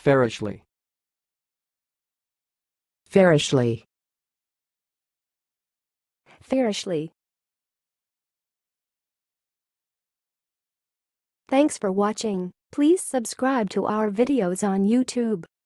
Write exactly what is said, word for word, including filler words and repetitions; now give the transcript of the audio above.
fairishly, fairishly, fairishly. Thanks for watching. Please subscribe to our videos on YouTube.